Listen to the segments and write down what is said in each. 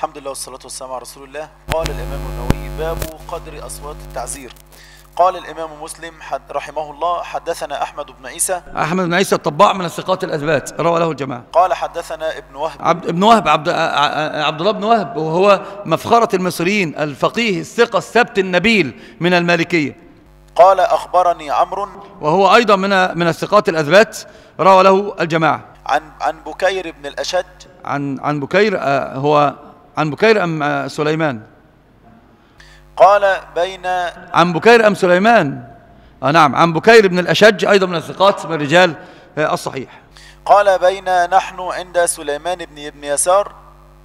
الحمد لله والصلاة والسلام على رسول الله. قال الإمام النووي: باب قدر أصوات التعزير. قال الإمام مسلم رحمه الله: حدثنا أحمد بن عيسى. أحمد بن عيسى الطباع من الثقات الأثبات، روى له الجماعة. قال حدثنا ابن وهب. عبد الله بن وهب، وهو مفخرة المصريين، الفقيه الثقة الثبت النبيل من المالكية. قال أخبرني عمرو، وهو أيضا من الثقات الأثبات، روى له الجماعة. عن بكير بن الأشج. عن بكير، هو عن بكير أم سليمان؟ قال بين عن بكير أم سليمان؟ نعم، عن بكير بن الأشج، أيضا من الثقات من رجال الصحيح. قال بين نحن عند سليمان بن يسار.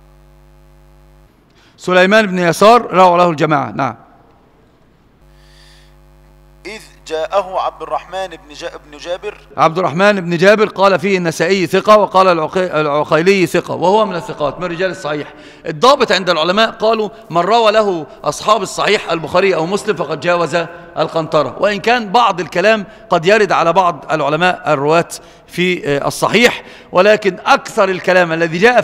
سليمان بن يسار روى له الجماعة. نعم. إذ جاءه عبد الرحمن بن جابر. عبد الرحمن بن جابر قال فيه النسائي ثقة، وقال العقيلي ثقة، وهو من الثقات من رجال الصحيح. الضابط عند العلماء قالوا: من روى له أصحاب الصحيح البخاري أو مسلم فقد جاوز القنطرة. وإن كان بعض الكلام قد يرد على بعض العلماء الرواة في الصحيح، ولكن أكثر الكلام الذي جاء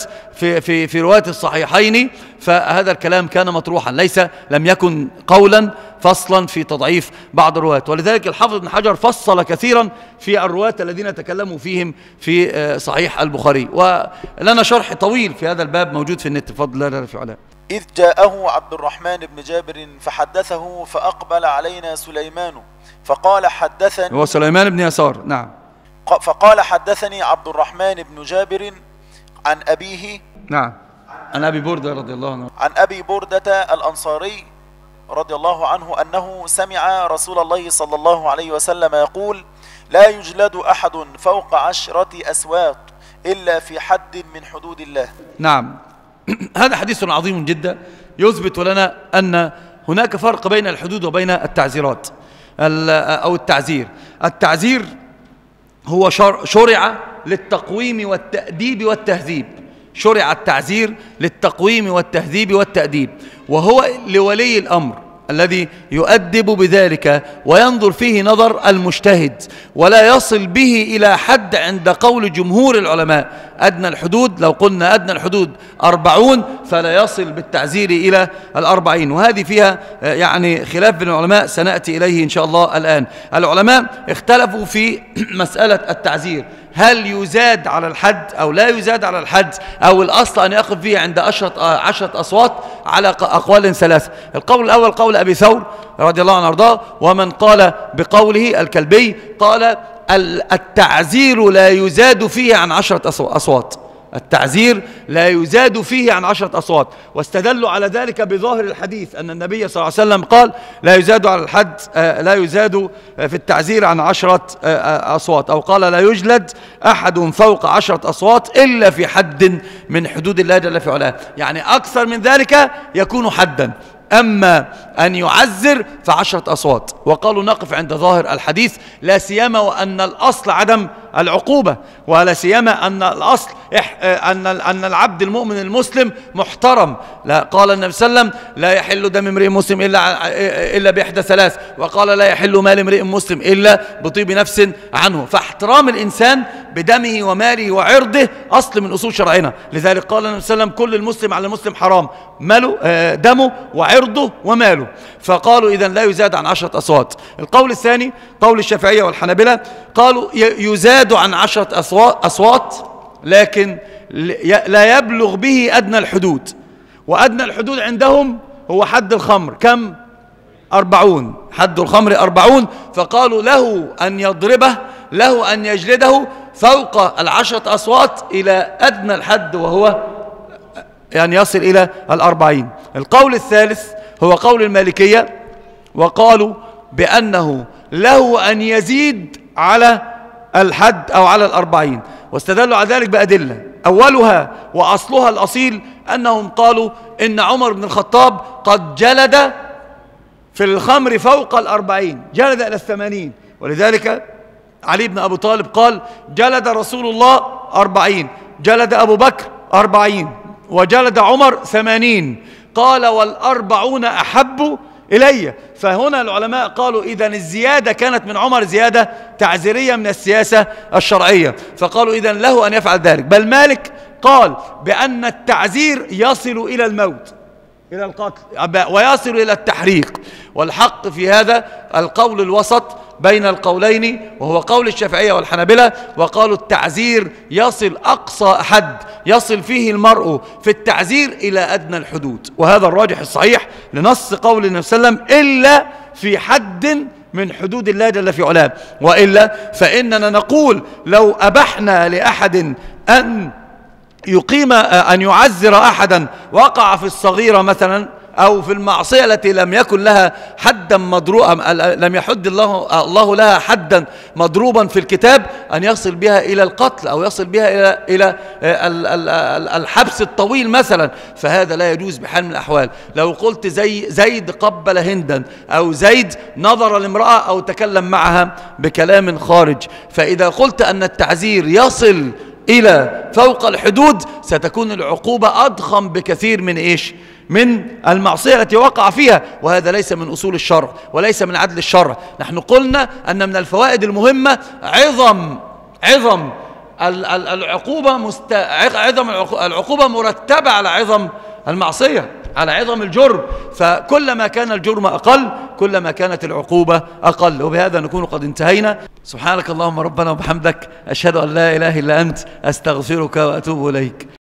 في رواة الصحيحين فهذا الكلام كان مطروحا، لم يكن قولا فصلا في تضعيف بعض الرواة. ولذلك الحافظ ابن حجر فصل كثيرا في الرواة الذين تكلموا فيهم في صحيح البخاري، ولنا شرح طويل في هذا الباب موجود في النت بفضل الله في علاه. إذ جاءه عبد الرحمن بن جابر فحدثه فأقبل علينا سليمان فقال: حدثني. هو سليمان بن يسار. نعم. فقال: حدثني عبد الرحمن بن جابر عن أبيه. نعم، عن أبي بردة رضي الله عنه. عن أبي بردة الأنصاري رضي الله عنه أنه سمع رسول الله صلى الله عليه وسلم يقول: لا يجلد أحد فوق 10 أسواط إلا في حد من حدود الله. نعم. هذا حديث عظيم جدا يثبت لنا أن هناك فرق بين الحدود وبين التعزيرات أو التعزير. التعزير هو شرع للتقويم والتأديب والتهذيب. شرع التعزير للتقويم والتهذيب والتأديب، وهو لولي الأمر الذي يؤدب بذلك وينظر فيه نظر المجتهد، ولا يصل به إلى حد عند قول جمهور العلماء. أدنى الحدود، لو قلنا أدنى الحدود 40 فلا يصل بالتعزير إلى 40، وهذه فيها يعني خلاف بين العلماء سنأتي إليه إن شاء الله الآن. العلماء اختلفوا في مسألة التعزير، هل يزاد على الحد أو لا يزاد على الحد، أو الأصل أن يقف فيه عند 10 أصوات، على أقوال ثلاثة. القول الأول قول أبي ثور رضي الله عنه وارضاه، ومن قال بقوله الكلبي قال: التعزير لا يزاد فيه عن 10 أصوات. التعزير لا يزاد فيه عن 10 أصوات، واستدلوا على ذلك بظاهر الحديث أن النبي صلى الله عليه وسلم قال: لا يزاد على الحد، لا يزاد في التعزير عن 10 أصوات، أو قال: لا يجلد أحد فوق 10 أصوات إلا في حد من حدود الله جل في علاه. يعني أكثر من ذلك يكون حدا، أما أن يعزر ف10 أصوات. وقالوا نقف عند ظاهر الحديث، لا سيما وأن الأصل عدم العقوبة، ولا سيما أن الأصل أن العبد المؤمن المسلم محترم. لا، قال النبي صلى الله عليه وسلم: لا يحل دم امرئ مسلم إلا بإحدى ثلاث، وقال: لا يحل مال امرئ مسلم إلا بطيب نفس عنه. فاحترام الإنسان بدمه وماله وعرضه أصل من أصول شرعنا. لذلك قال النبي صلى الله عليه وسلم: كل المسلم على المسلم حرام، ماله دمه وعرضه وماله. فقالوا إذن لا يزاد عن 10 أصوات. القول الثاني قول الشافعية والحنابلة، قالوا يزاد عن 10 أصوات، لكن لا يبلغ به أدنى الحدود. وأدنى الحدود عندهم هو حد الخمر، كم؟ 40. حد الخمر 40. فقالوا له أن يضربه، له أن يجلده فوق 10 أصوات إلى أدنى الحد، وهو يعني يصل إلى 40. القول الثالث هو قول المالكية، وقالوا بأنه له أن يزيد على الحد أو على 40، واستدلوا على ذلك بأدلة. أولها وأصلها الأصيل أنهم قالوا إن عمر بن الخطاب قد جلد في الخمر فوق 40، جلد إلى 80. ولذلك علي بن أبي طالب قال: جلد رسول الله 40، جلد أبو بكر 40، وجلد عمر 80. قال: وال40 أحب إلي. فهنا العلماء قالوا إذن الزيادة كانت من عمر زيادة تعزيرية من السياسة الشرعية، فقالوا إذن له أن يفعل ذلك. بل مالك قال بأن التعزير يصل إلى الموت، إلى القتل، ويصل إلى التحريق. والحق في هذا القول الوسط بين القولين، وهو قول الشافعية والحنابلة، وقالوا التعزير يصل أقصى حد يصل فيه المرء في التعزير إلى أدنى الحدود، وهذا الراجح الصحيح لنص قول النبي صلى الله عليه وسلم إلا في حد من حدود الله جل في علاه. وإلا فإننا نقول لو أبحنا لأحد أن يعزر أحدا وقع في الصغيرة مثلا أو في المعصية التي لم يكن لها حدا مضروبا، لم يحد الله لها حدا مضروبا في الكتاب، أن يصل بها إلى القتل أو يصل بها إلى الحبس الطويل مثلا، فهذا لا يجوز بحال من الأحوال. لو قلت زيد قبل هندا، أو زيد نظر لامرأة أو تكلم معها بكلام خارج، فإذا قلت أن التعزير يصل إلى فوق الحدود ستكون العقوبة أضخم بكثير من إيش؟ من المعصية التي وقع فيها، وهذا ليس من أصول الشرع وليس من عدل الشرع. نحن قلنا أن من الفوائد المهمة عظم العقوبة مرتبة على عظم المعصية، على عظم الجرم، فكلما كان الجرم أقل كلما كانت العقوبة أقل. وبهذا نكون قد انتهينا. سبحانك اللهم ربنا وبحمدك، أشهد أن لا إله إلا أنت، أستغفرك وأتوب إليك.